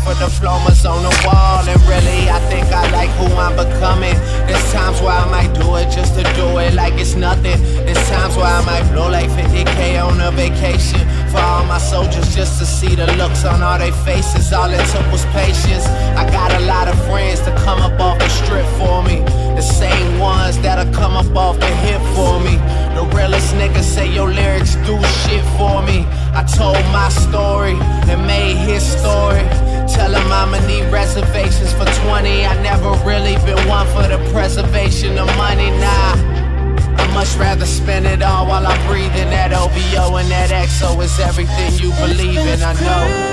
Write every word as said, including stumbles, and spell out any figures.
for diplomas on the wall. And really, I think I like who I'm becoming. There's times where I might do it just to do it like it's nothing. There's times where I might blow like fifty K on a vacation for all my soldiers just to see the looks on all their faces. All it took was patience. I got a lot of friends to come up off the strip for me, the same ones that'll come up off the hip for me. The realest niggas say your lyrics do shit for me. I told my story and made his story. Tell him I'ma need reservations for twenty. I never really been one for the preservation of money, nah. I'd much rather spend it all while I'm breathing. That O V O and that X O is everything you believe in, I know.